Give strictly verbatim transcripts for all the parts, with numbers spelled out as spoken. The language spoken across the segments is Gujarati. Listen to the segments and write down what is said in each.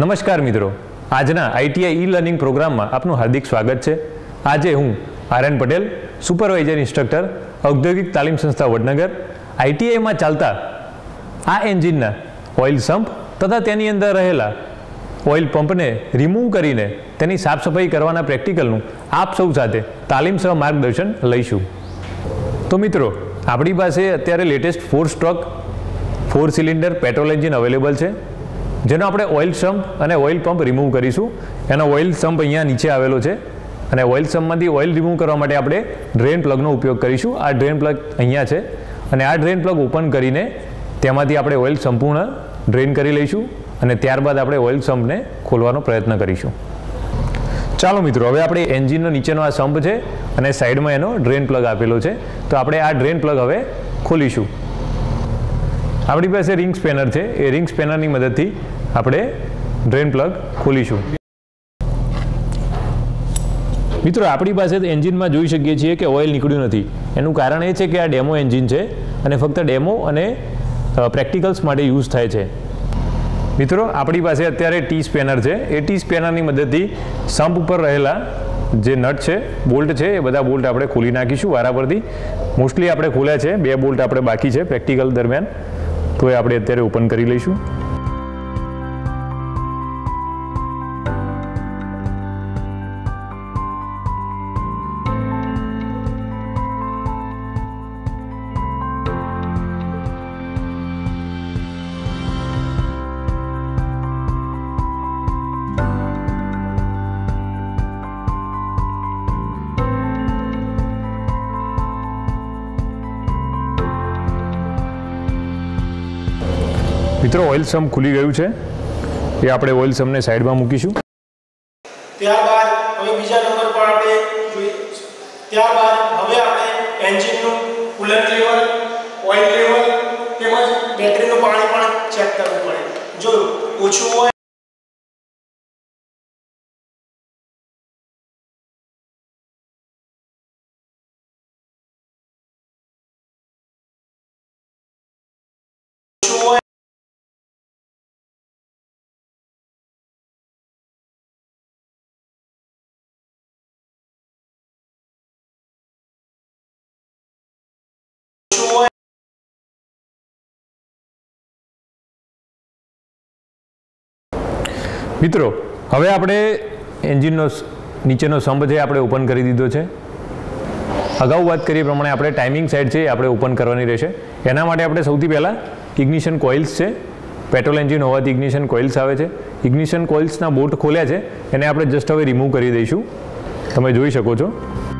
નમસ્કાર મિત્રો, આજના આઈટીઆઈ ઈ લર્નિંગ પ્રોગ્રામમાં આપનું હાર્દિક સ્વાગત છે। આજે હું આર્યન પટેલ, સુપરવાઇઝર ઇન્સ્ટ્રક્ટર, ઔદ્યોગિક તાલીમ સંસ્થા વડનગર, આઈટીઆઈમાં ચાલતા આ એન્જિનના ઓઇલ સમ્પ તથા તેની અંદર રહેલા ઓઇલ પંપને રિમૂવ કરીને તેની સાફ સફાઈ કરવાના પ્રેક્ટિકલનું આપ સૌ સાથે તાલીમ સહ માર્ગદર્શન લઈશું। તો મિત્રો, આપણી પાસે અત્યારે latest four stroke four cylinder petrol engine available છે, જેનો આપણે ઓઇલ સમ્પ અને ઓઇલ પંપ રિમૂવ કરીશું। એનો ઓઇલ સમ્પ અહીંયા નીચે આવેલો છે અને ઓઇલ સમ્પમાંથી ઓઇલ રિમૂવ કરવા માટે આપણે ડ્રેન પ્લગનો ઉપયોગ કરીશું। આ ડ્રેન પ્લગ અહીંયા છે અને આ ડ્રેન પ્લગ ઓપન કરીને તેમાંથી આપણે ઓઇલ સંપૂર્ણ ડ્રેન કરી લઈશું અને ત્યારબાદ આપણે ઓઇલ સમ્પને ખોલવાનો પ્રયત્ન કરીશું। ચાલો મિત્રો, હવે આપણે એન્જિનનો નીચેનો આ સમ્પ છે અને સાઈડમાં એનો ડ્રેન પ્લગ આપેલો છે, તો આપણે આ ડ્રેન પ્લગ હવે ખોલીશું। આપણી પાસે રિંગ સ્પેનર છે, એ રિંગ સ્પેનરની મદદથી આપણે ડ્રેન પ્લગ ખોલીશું। મિત્રો, આપણી પાસે એન્જિનમાં જોઈ શકીએ છીએ કે ઓઇલ નીકળ્યું નથી। એનું કારણ એ છે કે આ ડેમો એન્જિન છે અને ફક્ત ડેમો અને પ્રેક્ટિકલ્સ માટે યુઝ થાય છે। મિત્રો, આપણી પાસે અત્યારે ટી સ્પેનર છે, એ ટી સ્પેનરની મદદથી સમ્પ ઉપર રહેલા જે નટ છે, બોલ્ટ છે, એ બધા બોલ્ટ આપણે ખોલી નાખીશું વારા પરથી। મોસ્ટલી આપણે ખોલ્યા છે, બે બોલ્ટ આપણે બાકી છે પ્રેક્ટિકલ દરમિયાન, તો એ આપણે અત્યારે ઓપન કરી લઈશું। મિત્રો, ઓઇલ સમ્પ ખુલી ગયું છે, એ આપણે ઓઇલ સમ્પને સાઈડમાં મૂકીશું। ત્યારબાદ હવે બીજા નંબર પર આપણે જોઈએ ત્યારબાદ હવે આપણે એન્જિનનું કુલન્ટ લેવલ, ઓઇલ લેવલ તેમજ બેટરીનું પાણી પણ ચેક કરવું પડે। જો ઓછું હોય મિત્રો, હવે આપણે એન્જિનનો નીચેનો સમ્પ છે આપણે ઓપન કરી દીધો છે। અગાઉ વાત કરીએ પ્રમાણે આપણે ટાઈમિંગ સાઇડ છે એ આપણે ઓપન કરવાની રહેશે। એના માટે આપણે સૌથી પહેલાં ઇગ્નિશન કોઇલ્સ છે, પેટ્રોલ એન્જિન હોવાથી ઇગ્નિશન કોઇલ્સ આવે છે, ઇગ્નિશન કોઇલ્સના બોલ્ટ ખોલ્યા છે, એને આપણે જસ્ટ હવે રિમૂવ કરી દઈશું। તમે જોઈ શકો છો।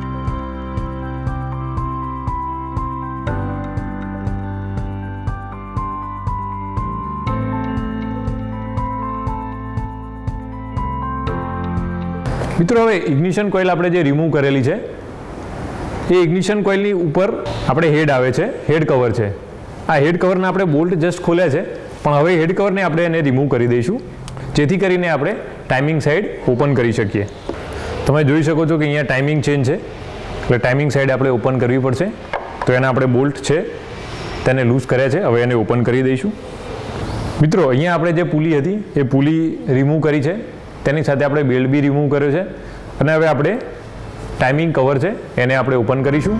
મિત્રો, હવે ઇગ્નિશન કોઇલ આપણે જે રિમૂવ કરેલી છે, એ ઇગ્નિશન કોઇલની ઉપર આપણે હેડ આવે છે, હેડ કવર છે। આ હેડ કવરના આપણે બોલ્ટ જસ્ટ ખોલ્યા છે, પણ હવે હેડ કવરને આપણે એને રિમૂવ કરી દઈશું, જેથી કરીને આપણે ટાઈમિંગ સાઇડ ઓપન કરી શકીએ। તમે જોઈ શકો છો કે અહીંયા ટાઈમિંગ ચેન છે, એટલે ટાઈમિંગ સાઇડ આપણે ઓપન કરવી પડશે। તો એના આપણે બોલ્ટ છે તેને લૂઝ કર્યા છે, હવે એને ઓપન કરી દઈશું। મિત્રો, અહીંયા આપણે જે પુલી હતી એ પુલી રિમૂવ કરી છે, તેની સાથે આપણે બેલ્ટ બી રિમૂવ કર્યો છે અને હવે આપણે ટાઈમિંગ કવર છે એને આપણે ઓપન કરીશું।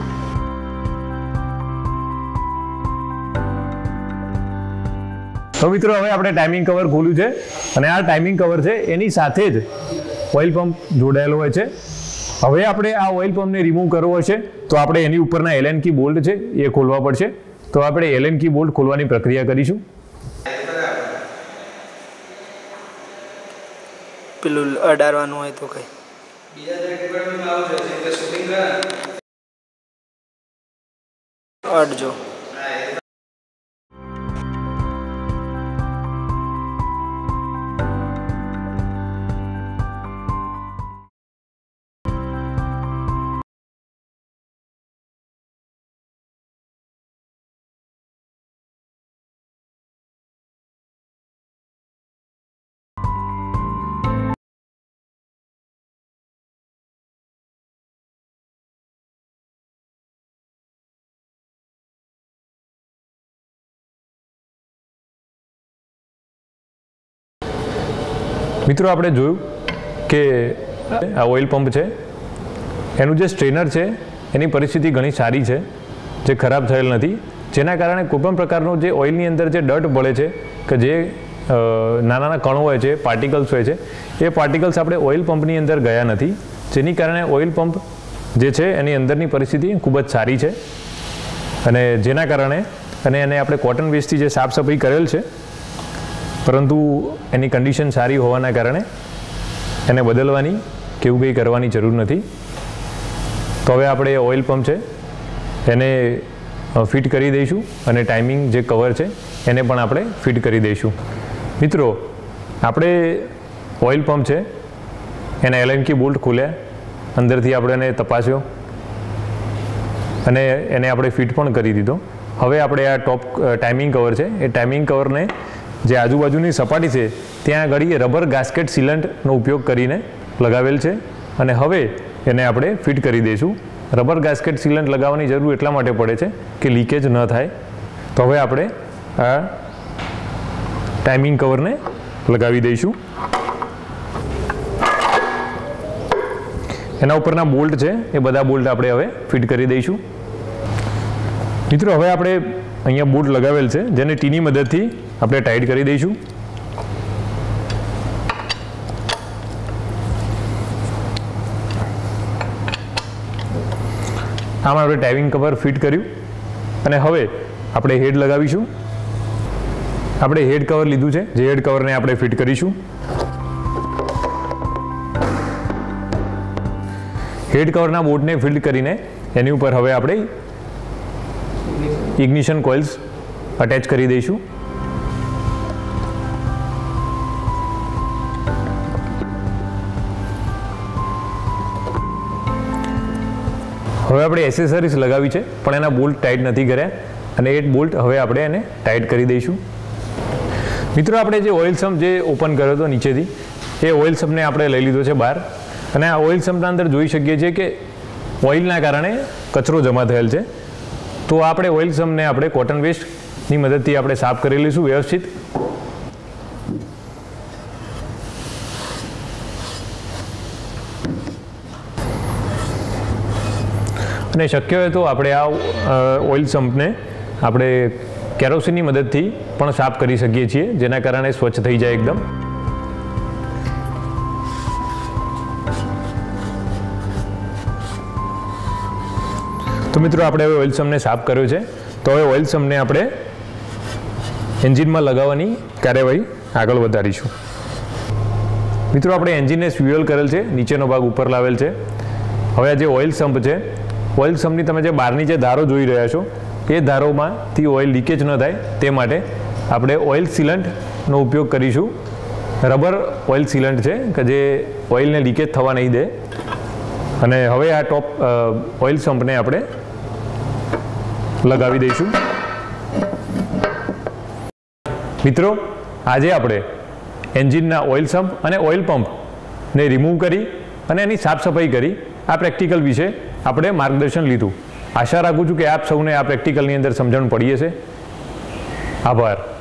તો મિત્રો, હવે આપણે ટાઈમિંગ કવર ખોલ્યું છે અને આ ટાઈમિંગ કવર છે એની સાથે જ ઓઇલ પંપ જોડાયેલો હોય છે। હવે આપણે આ ઓઇલ પંપને રિમૂવ કરવો હશે તો આપણે એની ઉપરના એલએન કી બોલ્ટ છે એ ખોલવા પડશે। તો આપણે એલએન કી બોલ્ટ ખોલવાની પ્રક્રિયા કરીશું। પેલું અડાડવાનું હોય તો કઈ અડજો। મિત્રો આપણે જોયું કે આ ઓઇલ પંપ છે, એનું જે સ્ટ્રેનર છે એની પરિસ્થિતિ ઘણી સારી છે, જે ખરાબ થયેલ નથી, જેના કારણે કોઈપણ પ્રકારનું જે ઓઇલની અંદર જે ડર્ટ ભળે છે કે જે નાના નાના કણો હોય છે, પાર્ટિકલ્સ હોય છે, એ પાર્ટિકલ્સ આપણે ઓઇલ પંપની અંદર ગયા નથી, જેની કારણે ઓઇલ પંપ જે છે એની અંદરની પરિસ્થિતિ ખૂબ જ સારી છે. અને જેના કારણે અને એને આપણે કોટન વેસ્ટથી જે સાફ સફાઈ કરેલ છે, પરંતુ એની કન્ડિશન સારી હોવાના કારણે એને બદલવાની કે એવું કંઈ કરવાની જરૂર નથી. તો હવે આપણે ઓઇલ પંપ છે એને ફિટ કરી દઈશું અને ટાઈમિંગ જે કવર છે એને પણ આપણે ફિટ કરી દઈશું. મિત્રો આપણે ઓઇલ પંપ છે એના એલન કી બોલ્ટ ખોલ્યા, અંદરથી આપણે એને તપાસ્યો અને એને આપણે ફિટ પણ કરી દીધો. હવે આપણે આ ટોપ ટાઈમિંગ કવર છે એ ટાઈમિંગ કવરને જે આજુબાજુની સપાટી છે ત્યાં આગળ રબર ગાસ્કેટ સિલન્ટનો ઉપયોગ કરીને લગાવેલ છે અને હવે એને આપણે ફિટ કરી દઈશું. રબર ગાસ્કેટ સિલન્ટ લગાવવાની જરૂર એટલા માટે પડે છે કે લીકેજ ન થાય. તો હવે આપણે આ ટાઈમિંગ કવરને લગાવી દઈશું. એના ઉપરના બોલ્ટ છે એ બધા બોલ્ટ આપણે હવે ફિટ કરી દઈશું. મિત્રો હવે આપણે અહીંયા બોલ્ટ લગાવેલ છે જેને ટીની મદદથી આપણે ટાઈટ કરી દઈશું. આમાં આપણે ટાઈમિંગ કવર ફિટ કર્યું અને હવે આપણે હેડ લગાવીશું. આપણે હેડ કવર લીધું છે, જે હેડ કવરને આપણે ફિટ કરીશું. હેડ કવરના બોલ્ટને ફિટ કરીને એની ઉપર હવે આપણે ઇગ્નિશન કોઇલ્સ અટેચ કરી દઈશું. હવે આપણે એસેસરીઝ લગાવી છે પણ એના બોલ્ટ ટાઈટ નથી કર્યા અને એ બોલ્ટ હવે આપણે એને ટાઈટ કરી દઈશું. મિત્રો આપણે જે ઓઇલ સમ્પ જે ઓપન કર્યો હતો નીચેથી, એ ઓઇલ સમ્પને આપણે લઈ લીધો છે બહાર અને આ ઓઇલ સમ્પના અંદર જોઈ શકીએ છીએ કે ઓઇલના કારણે કચરો જમા થયેલ છે. તો આપણે ઓઇલ સમ્પને આપણે કોટન વેસ્ટની મદદથી આપણે સાફ કરી લઈશું વ્યવસ્થિત. અને શક્ય હોય તો આપણે આ ઓઇલ સમ્પને આપણે કેરોસીનની મદદથી પણ સાફ કરી શકીએ છીએ, જેના કારણે સ્વચ્છ થઈ જાય એકદમ. તો મિત્રો આપણે હવે ઓઇલ સમ્પને સાફ કર્યો છે, તો હવે ઓઇલ સમ્પને આપણે એન્જિનમાં લગાવવાની કાર્યવાહી આગળ વધારીશું. મિત્રો આપણે એન્જિનને સ્વિવેલ કરેલ છે, નીચેનો ભાગ ઉપર લાવેલ છે. હવે આ જે ઓઇલ સમ્પ છે, ઓઇલ સમ્પની તમે જે બહારની જે ધારો જોઈ રહ્યા છો એ ધારોમાંથી ઓઇલ લીકેજ ન થાય તે માટે આપણે ઓઇલ સિલન્ટનો ઉપયોગ કરીશું. રબર ઓઇલ સિલન્ટ છે કે જે ઓઇલને લીકેજ થવા નહીં દે. અને હવે આ ટોપ ઓઇલ સમ્પને આપણે લગાવી દઈશું. મિત્રો આજે આપણે એન્જિનના ઓઇલ સમ્પ અને ઓઇલ પંપને રિમૂવ કરી અને એની સાફ સફાઈ કરી આ પ્રેક્ટિકલ વિશે આપણે માર્ગદર્શન લીધું. આશા રાખું છું કે આપ સૌને આ પ્રેક્ટિકલની અંદર સમજણ પડી હશે. આભાર.